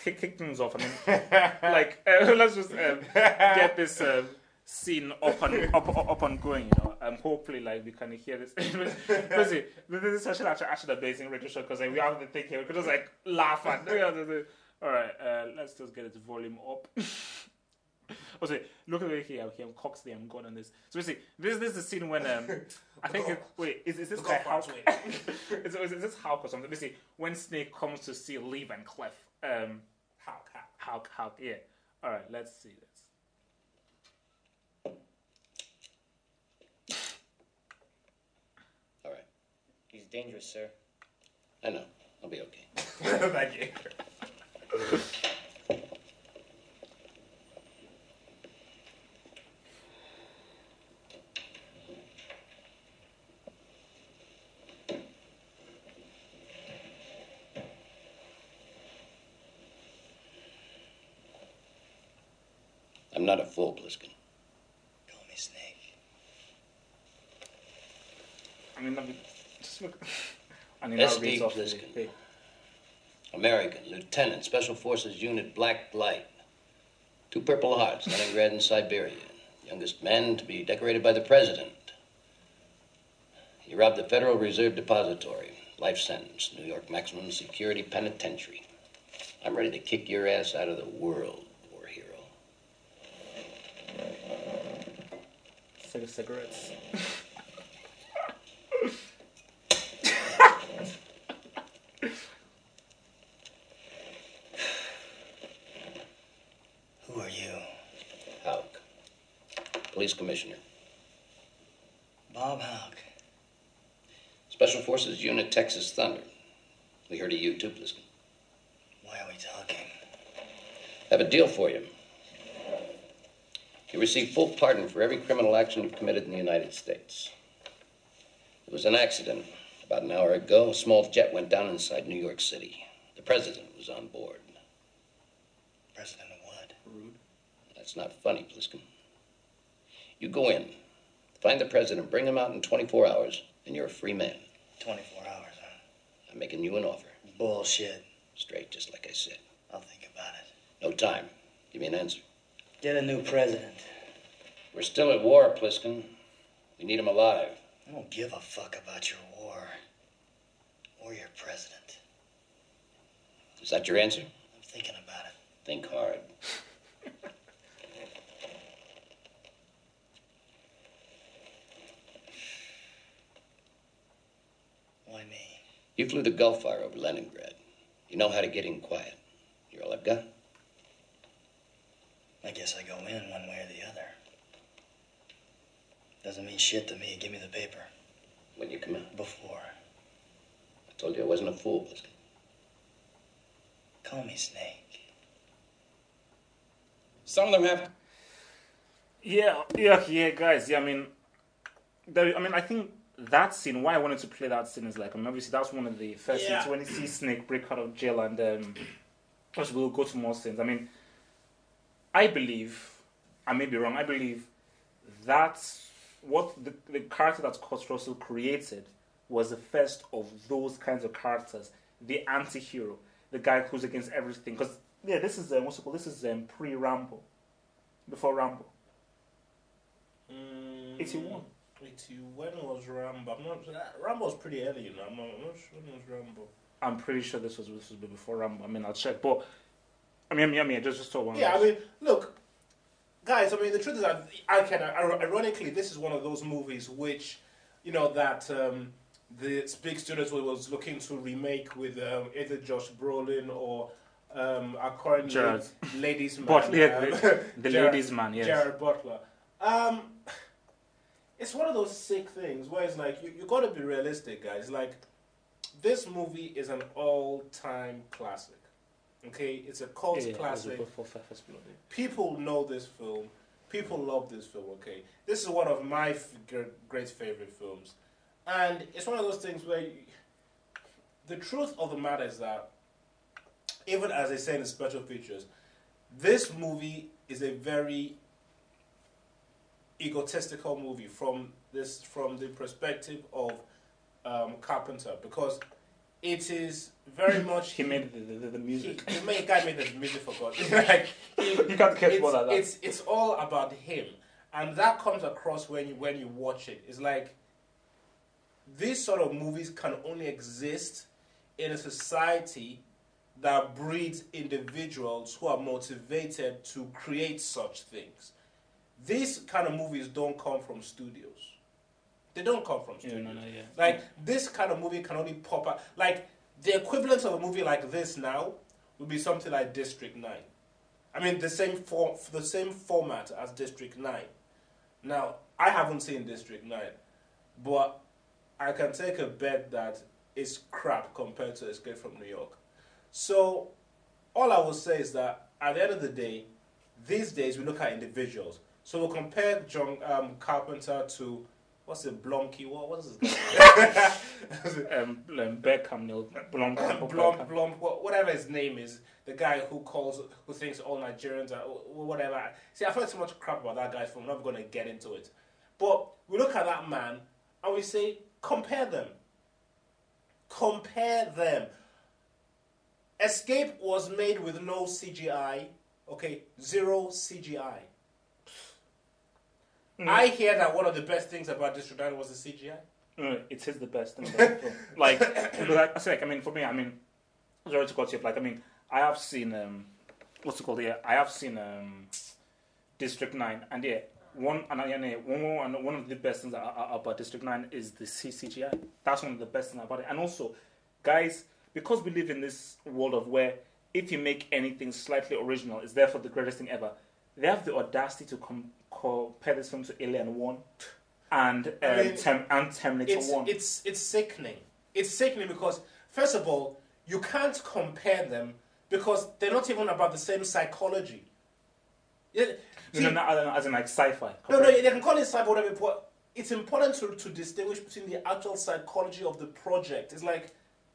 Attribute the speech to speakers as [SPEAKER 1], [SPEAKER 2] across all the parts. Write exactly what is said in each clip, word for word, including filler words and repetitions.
[SPEAKER 1] kick, kick things off. I mean, like uh, let's just um, get this uh, scene up and up, up, up and going. You know, um, hopefully, like we can hear this. Basically, this is actually actually, actually amazing radio show because like, we have the thing here. We could just like laugh and. All right, uh, let's just get its volume up. Also, look at it here. Okay, I'm Coxley. I'm going on this. So basically, this this is the scene when um, I think it, wait, is is this guy Hulk? is, is, is this Hulk or something? Basically, when Snake comes to see Lee and Clef, um, Hulk, Hulk, Hulk, Hulk. Yeah. All right, let's see this.
[SPEAKER 2] All right.
[SPEAKER 3] He's dangerous, sir.
[SPEAKER 2] I know. I'll be okay.
[SPEAKER 1] Thank you.
[SPEAKER 2] I'm not a fool, Pliskin.
[SPEAKER 3] Call me Snake.
[SPEAKER 1] I mean, I mean just look. I mean,
[SPEAKER 2] S
[SPEAKER 1] I'll
[SPEAKER 2] D
[SPEAKER 1] read off the-
[SPEAKER 2] Pliskin.
[SPEAKER 1] hey.
[SPEAKER 2] American, Lieutenant, Special Forces Unit, Black Light. Two Purple Hearts, Leningrad and Siberia. Youngest man to be decorated by the President. He robbed the Federal Reserve Depository. Life sentence, New York Maximum Security Penitentiary. I'm ready to kick your ass out of the world, war hero.
[SPEAKER 1] Cig- cigarettes.
[SPEAKER 3] Who are you?
[SPEAKER 2] Houck. Police Commissioner.
[SPEAKER 3] Bob Houck.
[SPEAKER 2] Special Forces Unit, Texas Thunder. We heard of you too, Pliskin.
[SPEAKER 3] Why are we talking?
[SPEAKER 2] I have a deal for you. You receive full pardon for every criminal action you've committed in the United States. It was an accident. About an hour ago, a small jet went down inside New York City. The president was on board.
[SPEAKER 3] President of what?
[SPEAKER 1] Rude.
[SPEAKER 2] That's not funny, Pliskin. You go in, find the president, bring him out in twenty-four hours, and you're a free man.
[SPEAKER 3] twenty-four hours, huh?
[SPEAKER 2] I'm making you an offer.
[SPEAKER 3] Bullshit.
[SPEAKER 2] Straight, just like I said.
[SPEAKER 3] I'll think about it.
[SPEAKER 2] No time. Give me an answer.
[SPEAKER 3] Get a new president.
[SPEAKER 2] We're still at war, Pliskin. We need him alive.
[SPEAKER 3] I don't give a fuck about your war. Or your president.
[SPEAKER 2] Is that your answer?
[SPEAKER 3] I'm thinking about it.
[SPEAKER 2] Think hard.
[SPEAKER 3] Why me?
[SPEAKER 2] You flew the Gulf Fire over Leningrad. You know how to get in quiet. You're all I've got.
[SPEAKER 3] I guess I go in one way or the other. Doesn't mean shit to me. Give me the paper.
[SPEAKER 2] When you come out.
[SPEAKER 3] Before.
[SPEAKER 2] I told you I wasn't a fool, Pliskin.
[SPEAKER 3] Call me Snake.
[SPEAKER 2] Some of them have...
[SPEAKER 1] Yeah, yeah, yeah, guys. Yeah, I mean, there, I mean, I think that scene. Why I wanted to play that scene is like, I mean, obviously that's one of the first
[SPEAKER 3] Yeah.
[SPEAKER 1] scenes when you see Snake break out of jail, and um, plus we'll go to more scenes. I mean, I believe, I may be wrong. I believe that's what the, the character that Kurt Russell created was the first of those kinds of characters, the anti-hero, the guy who's against everything. Because yeah, this is um, what's it called? This is um, pre-Rambo, before Rambo.
[SPEAKER 4] Mm,
[SPEAKER 1] eighty-one.
[SPEAKER 4] eighty-one. When was Rambo? I'm not. Rambo was pretty early, you know. I'm not, I'm not sure when was Rambo.
[SPEAKER 1] I'm pretty sure this was this was before Rambo. I mean, I'll check. But I mean, I mean, I mean just just talk one.
[SPEAKER 4] Yeah, I mean, look, guys. I mean, the truth is that I can. Ironically, this is one of those movies which, you know, that um, the big studios was looking to remake with um, either Josh Brolin or um, our current
[SPEAKER 1] Jared.
[SPEAKER 4] ladies man,
[SPEAKER 1] But yeah,
[SPEAKER 4] um,
[SPEAKER 1] the, the
[SPEAKER 4] Jared-
[SPEAKER 1] ladies man, yes.
[SPEAKER 4] Jared Butler. Um, it's one of those sick things where it's like you you got to be realistic, guys. Like, this movie is an all-time classic. Okay, it's a cult
[SPEAKER 1] Yeah, yeah,
[SPEAKER 4] classic.
[SPEAKER 1] it was before Five First Blood, yeah.
[SPEAKER 4] People know this film. People love this film. Okay, this is one of my f- gr- great favorite films, and it's one of those things where you, the truth of the matter is that, even as they say in the special features, this movie is a very egotistical movie from this from the perspective of um, Carpenter, because it is very much
[SPEAKER 1] he made the, the, the music.
[SPEAKER 4] He, the main guy made the music for God. Like he,
[SPEAKER 1] you can't catch
[SPEAKER 4] it's,
[SPEAKER 1] more like that.
[SPEAKER 4] It's it's all about him, and that comes across when you when you watch it. It's like these sort of movies can only exist in a society that breeds individuals who are motivated to create such things. These kind of movies don't come from studios. They don't come from studios.
[SPEAKER 1] Yeah, no, no, yeah.
[SPEAKER 4] Like, this kind of movie can only pop up. Like, the equivalent of a movie like this now would be something like District nine. I mean, the same for, the same format as District nine. Now, I haven't seen District nine, but I can take a bet that it's crap compared to Escape from New York. So, all I will say is that at the end of the day, these days we look at individuals. So we'll compare John um, Carpenter to, what's it, Blomkey? What, what is his name?
[SPEAKER 1] um, um, Beckham, Neil Blom,
[SPEAKER 4] Blom, Blom, Blom, whatever his name is, the guy who calls, who thinks all Nigerians are, whatever. See, I've heard so much crap about that guy, so I'm not going to get into it. But we look at that man and we say, compare them. Compare them. Escape was made with no C G I. Okay, zero C G I. Mm. I hear that one of the best things about District nine was the C G I.
[SPEAKER 1] Mm, it is the best thing about it. Like, like I say, like, I mean, for me, I mean, sorry to cut you off. Like, I mean, I have seen um, what's it called? Yeah, I have seen um, District nine, and yeah, one and yeah, one one of the best things about District nine is the C G I. That's one of the best things about it, and also, guys, because we live in this world of where if you make anything slightly original, it's therefore the greatest thing ever. They have the audacity to com- compare this film to Alien One and um,
[SPEAKER 4] I mean,
[SPEAKER 1] Tem- and Terminator
[SPEAKER 4] it's,
[SPEAKER 1] One.
[SPEAKER 4] It's it's sickening. It's sickening because first of all, you can't compare them because they're not even about the same psychology. Yeah, see,
[SPEAKER 1] no, no, no, as in like sci-fi.
[SPEAKER 4] No, no, they can call it sci-fi, whatever. But it's important to to distinguish between the actual psychology of the project. It's like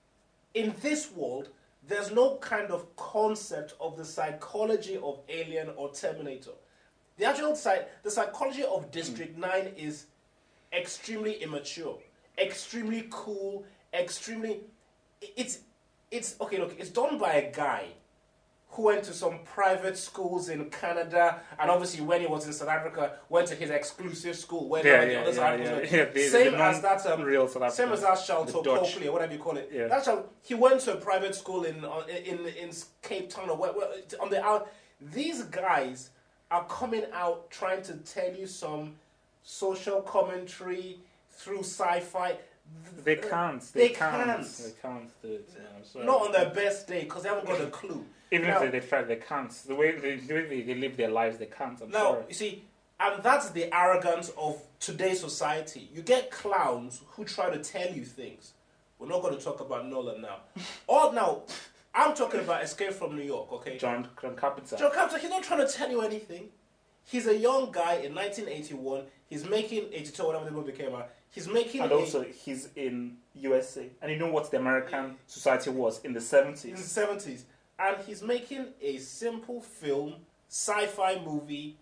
[SPEAKER 4] in this world, there's no kind of concept of the psychology of Alien or Terminator. The actual side, the psychology of District nine is extremely immature, extremely cool, extremely. It's it's okay. Look, it's done by a guy who went to some private schools in Canada, and obviously when he was in South Africa, went to his exclusive school where
[SPEAKER 1] Yeah,
[SPEAKER 4] the
[SPEAKER 1] yeah,
[SPEAKER 4] other
[SPEAKER 1] yeah,
[SPEAKER 4] South Africans
[SPEAKER 1] yeah,
[SPEAKER 4] went.
[SPEAKER 1] yeah. The-
[SPEAKER 4] Same
[SPEAKER 1] the
[SPEAKER 4] as that um,
[SPEAKER 1] non-real South
[SPEAKER 4] same as
[SPEAKER 1] Africans.
[SPEAKER 4] that Shalto
[SPEAKER 1] The Dutch.
[SPEAKER 4] Copley or whatever you call it.
[SPEAKER 1] Yeah.
[SPEAKER 4] That Shal- he went to a private school in uh, in in Cape Town or where, where, on the out. These guys are coming out trying to tell you some social commentary through sci-fi.
[SPEAKER 1] They can't. They,
[SPEAKER 4] They
[SPEAKER 1] can't.
[SPEAKER 4] can't.
[SPEAKER 1] They can't do it. Yeah, I'm sorry.
[SPEAKER 4] Not on their best day because they haven't got a clue.
[SPEAKER 1] Even
[SPEAKER 4] Now-
[SPEAKER 1] if they, they try, they can't. The way they, the way they, they live their lives, they can't. I'm
[SPEAKER 4] Now,
[SPEAKER 1] sorry.
[SPEAKER 4] you see, and that's the arrogance of today's society. You get clowns who try to tell you things. We're not going to talk about Nolan now. Or now, I'm talking about Escape from New York, okay?
[SPEAKER 1] John, John Carpenter.
[SPEAKER 4] John Carpenter, he's not trying to tell you anything. He's a young guy in nineteen eighty-one. He's making eighty-two, whatever the movie came out. He's making
[SPEAKER 1] And
[SPEAKER 4] a,
[SPEAKER 1] also, he's in U S A. And you know what the American society was in the
[SPEAKER 4] in the
[SPEAKER 1] seventies?
[SPEAKER 4] seventies. And he's making a simple film, sci-fi movie.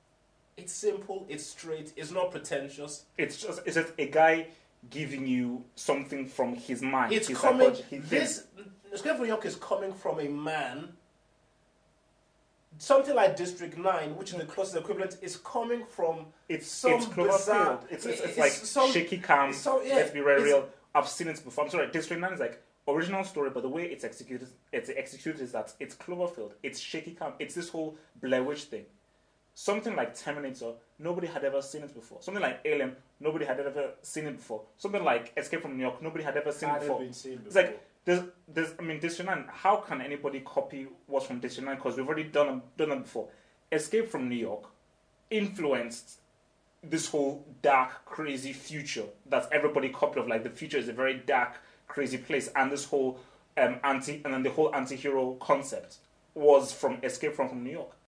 [SPEAKER 4] It's simple, it's straight, it's not pretentious.
[SPEAKER 1] It's just it's just a guy giving you something from his mind.
[SPEAKER 4] It's
[SPEAKER 1] his
[SPEAKER 4] coming.
[SPEAKER 1] psychology. He
[SPEAKER 4] This Escape from New York is coming from a man. Something like District Nine, which is the closest equivalent, is coming from
[SPEAKER 1] It's
[SPEAKER 4] some
[SPEAKER 1] it's
[SPEAKER 4] bizarre.
[SPEAKER 1] Cloverfield. It's, it's, it's like
[SPEAKER 4] some-
[SPEAKER 1] shaky cam.
[SPEAKER 4] so, yeah,
[SPEAKER 1] Let's be very
[SPEAKER 4] it's-
[SPEAKER 1] real. I've seen it before. I'm sorry. District Nine is like original story, but the way it's executed, it's executed is that it's Cloverfield. It's shaky cam. It's this whole Blair Witch thing. Something like Terminator, nobody had ever seen it before. Something like Alien, nobody had ever seen it before. Something like Escape from New York, nobody had ever seen it
[SPEAKER 4] Hadn't
[SPEAKER 1] before.
[SPEAKER 4] been seen
[SPEAKER 1] It's
[SPEAKER 4] before.
[SPEAKER 1] like there's, there's. I mean, District Nine. How can anybody copy what's from District Nine? Because we've already done them, done them before. Escape from New York influenced this whole dark, crazy future that everybody copied of. Like the future is a very dark, crazy place, and this whole um, anti, and then the whole anti-hero concept was from Escape from, from New York.